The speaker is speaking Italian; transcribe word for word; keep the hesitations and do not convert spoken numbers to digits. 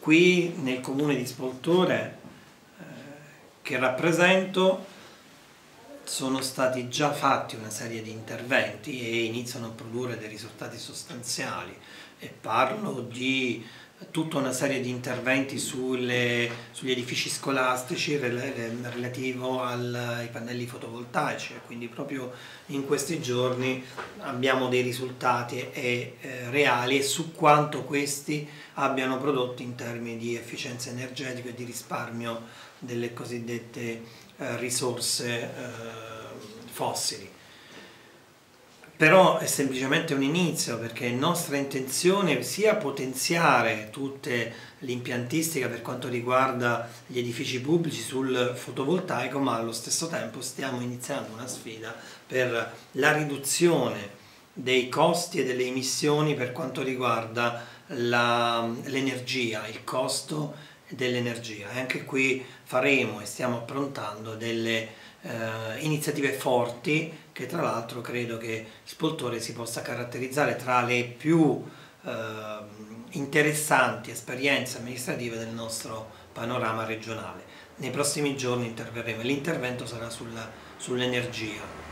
Qui nel comune di Spoltore, eh, che rappresento, sono stati già fatti una serie di interventi e iniziano a produrre dei risultati sostanziali, e parlo di tutta una serie di interventi sulle, sugli edifici scolastici relativo al, ai pannelli fotovoltaici, quindi proprio in questi giorni abbiamo dei risultati e, eh, reali su quanto questi abbiano prodotto in termini di efficienza energetica e di risparmio delle cosiddette eh, risorse eh, fossili. Però è semplicemente un inizio, perché è nostra intenzione sia potenziare tutte l'impiantistica per quanto riguarda gli edifici pubblici sul fotovoltaico, ma allo stesso tempo stiamo iniziando una sfida per la riduzione dei costi e delle emissioni per quanto riguarda l'energia, il costo dell'energia. E anche qui faremo e stiamo approntando delle eh, iniziative forti, che tra l'altro credo che Spoltore si possa caratterizzare tra le più eh, interessanti esperienze amministrative del nostro panorama regionale. Nei prossimi giorni interverremo, l'intervento sarà sull'energia.